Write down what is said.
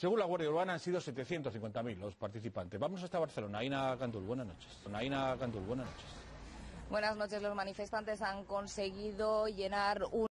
Según la Guardia Urbana han sido 750.000 los participantes. Vamos hasta Barcelona. Aina Gandul, buenas noches. Aina Gandul, buenas noches. Buenas noches. Los manifestantes han conseguido llenar un